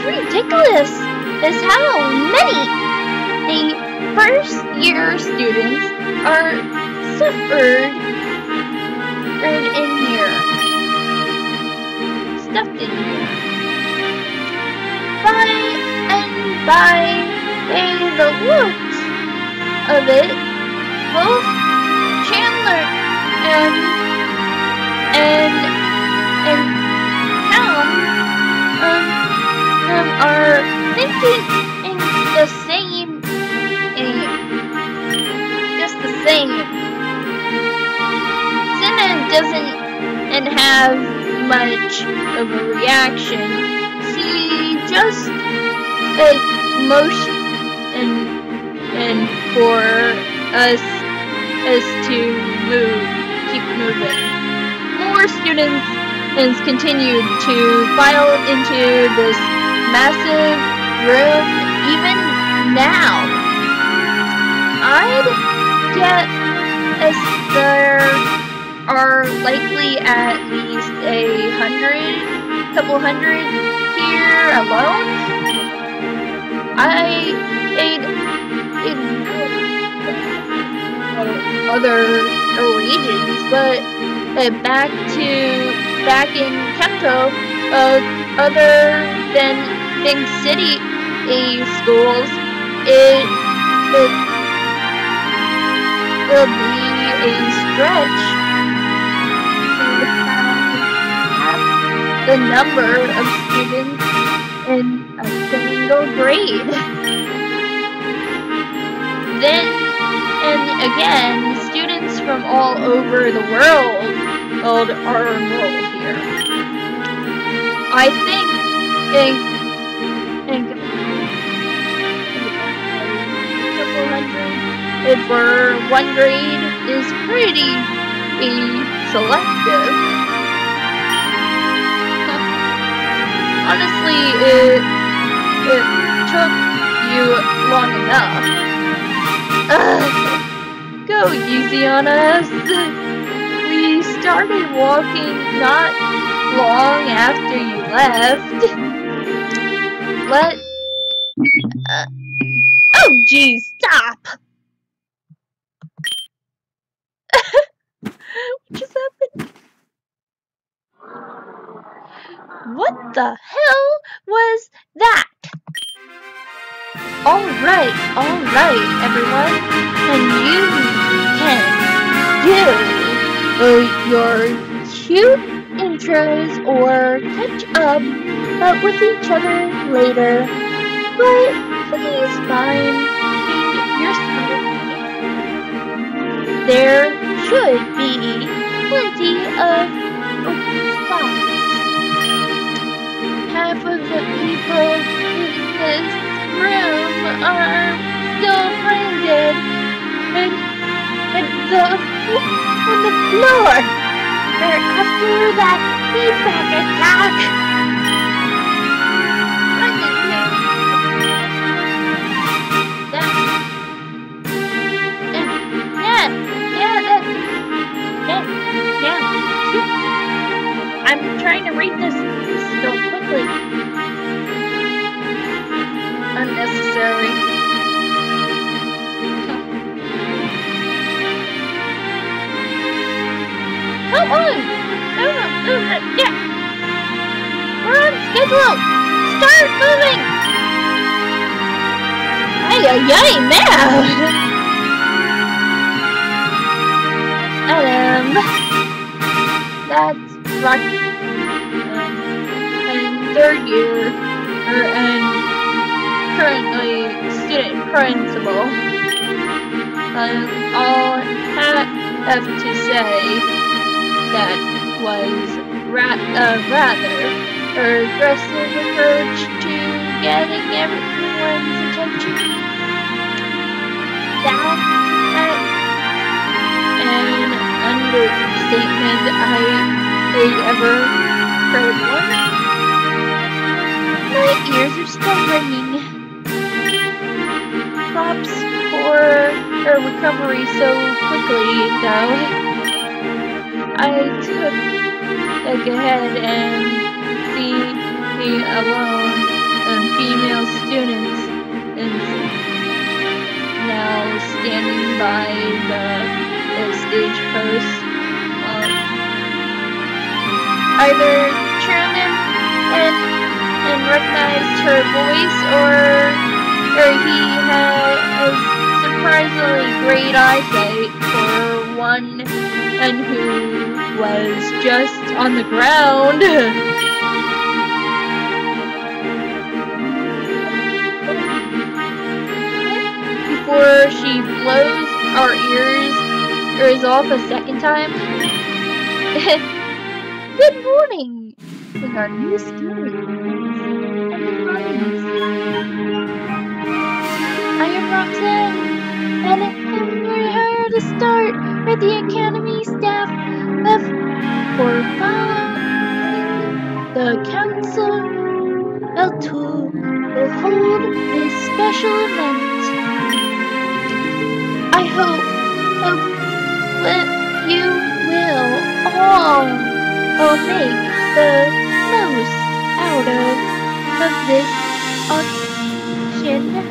ridiculous is how many the first year students are suffered in here. Stuffed in here. By the looks of it, both Chandler and Callum are thinking the same, just the same. Cinna doesn't have much of a reaction. She just motion and for us to keep moving. More students continued to file into this massive room. Even now, I'd guess there are likely at least couple hundred here alone. I'd other regions, but back in Kanto, other than big city schools, it will be a stretch to have the number of students in a single grade. Then and again, students from all over the world are enrolled here. I think a couple hundred for one grade is pretty selective. Honestly, it took you long enough. Go easy on us. We started walking not long after you left. Oh geez, stop! What just happened? What the hell was that? Alright, everyone. And you can do your cute intros or catch up with each other later. But please mind yourself. There should be plenty of open spots. Half of the people in this room are still branded and on the floor after that feedback attack. I'm trying to read this so quickly. Unnecessary. Come on! Yeah! We're on schedule! Start moving! Ay, man! That's right. And third year, and currently student principal. I'll have to say that was rather aggressive approach to getting everyone's attention. That an understatement I ever heard one. My ears are still ringing. Props for her recovery so quickly, though. I took ahead and be alone female students is now standing by the stage post. Either Truman and recognized her voice, or he has surprisingly great eyesight for one and who was just on the ground. Before she blows our ears off a second time. Good morning with our new students. I am Roxanne, and I'm here to start with the Academy staff of Forfar. The Council will hold this special event. I hope that you will all make the most out of this auction.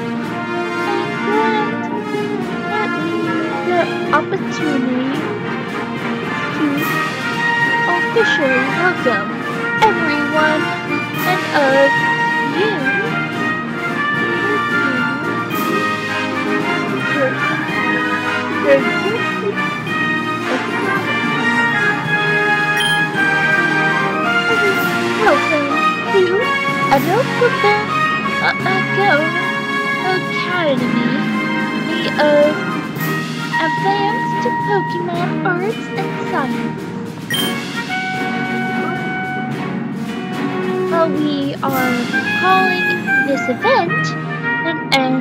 The opportunity to officially welcome everyone and of you welcome to Academy of Advanced Pokemon Arts and Science. We are calling this event an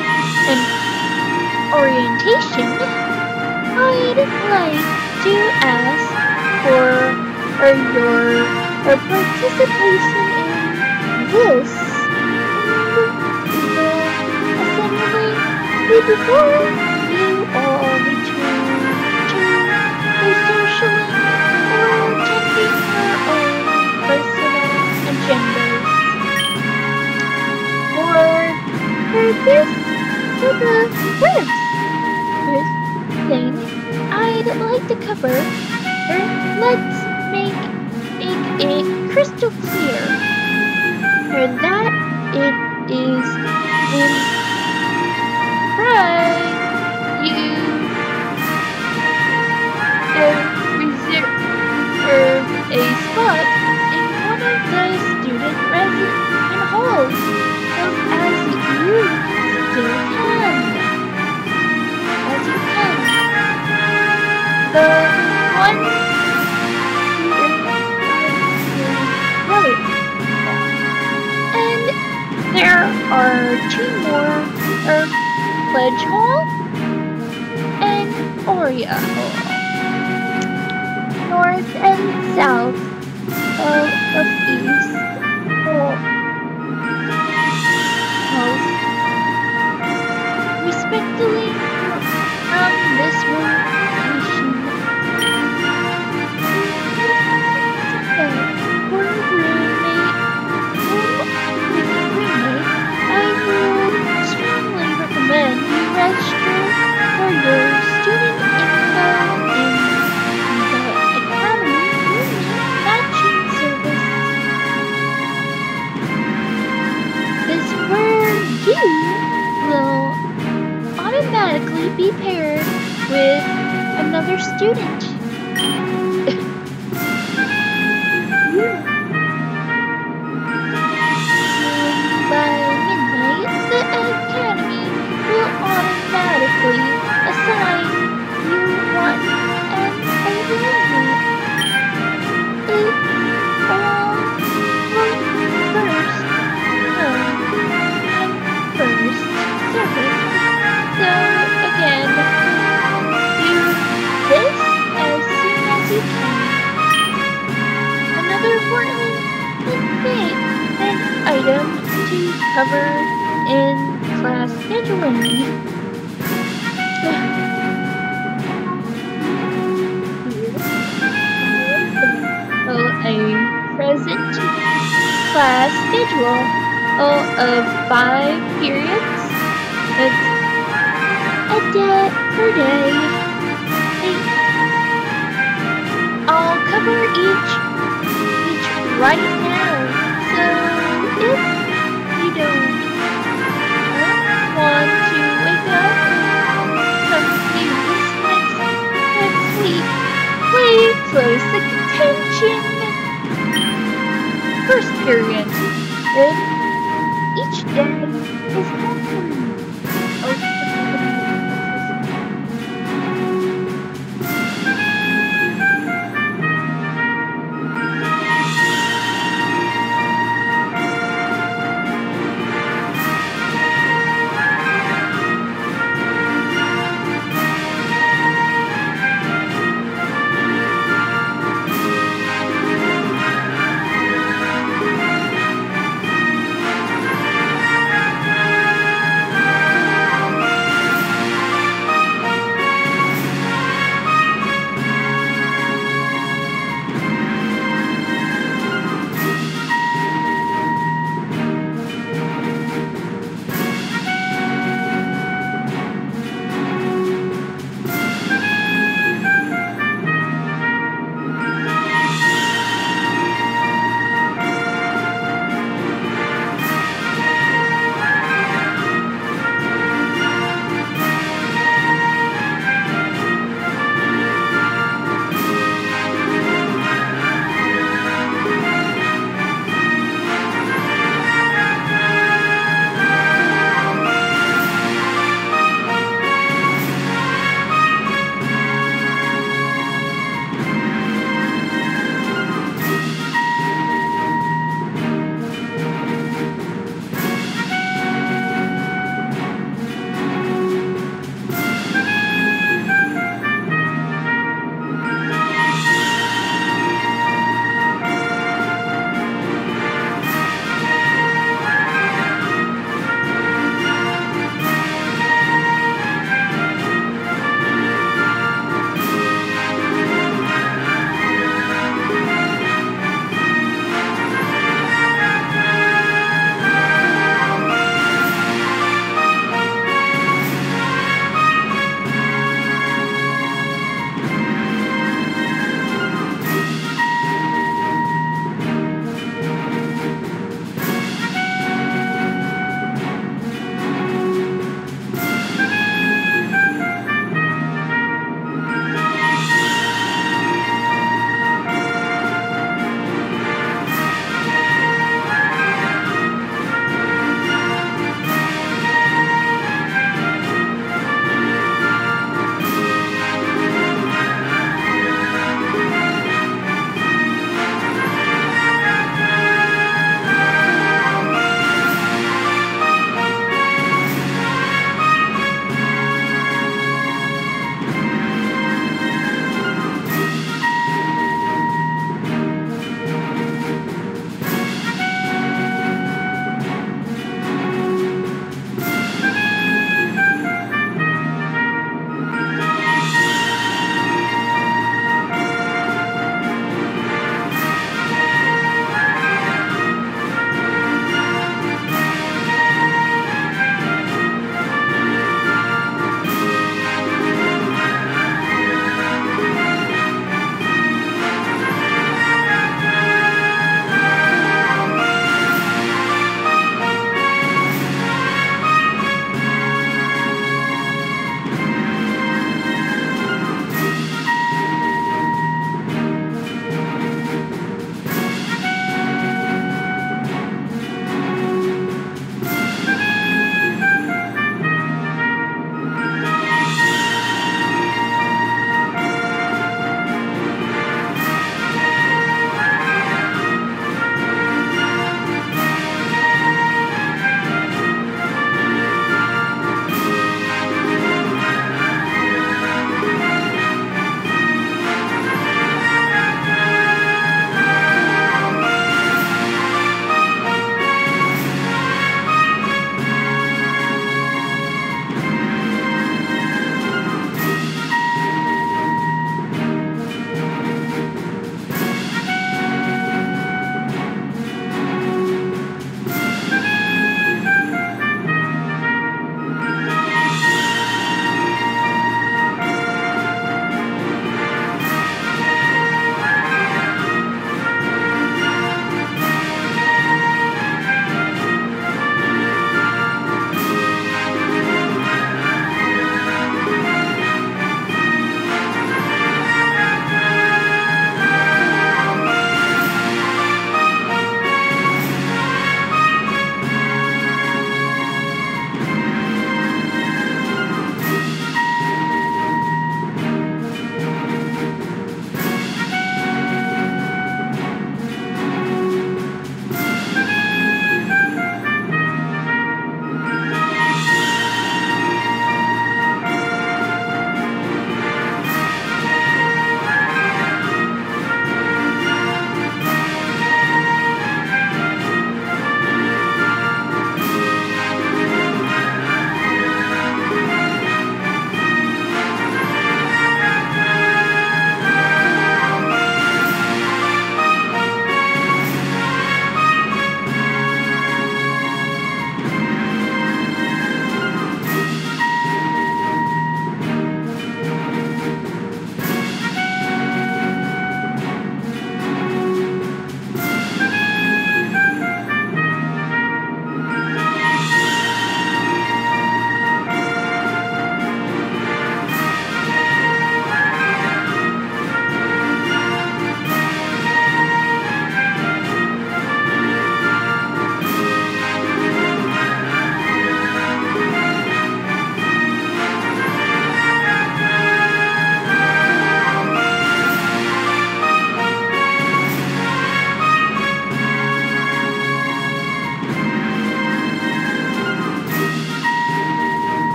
orientation. I'd like to ask for your participation in this assembly before you all return to socially or attending your own personal agendas. For the first thing I'd like to cover, let's make it crystal clear that it is in pride you reserve a spot in one of the student resident halls, as you still can. The one right. And there are two more, Pledge Hall and Aurea Hall. North and south of East Hall. Respectively from this location. For a roommate, I would strongly recommend you register for your student info in the Academy matching service. This is where you will automatically be paired with another student. By midnight, the Academy will automatically assign you one and a roommate. It all first come and first service. So again, do this as soon as you can. Another important item to cover in class scheduling. A present class schedule of 5 periods. It's a day per day. I'll cover each right now. So if you don't want to wake up confused next week, pay close attention. First period. Each day is home.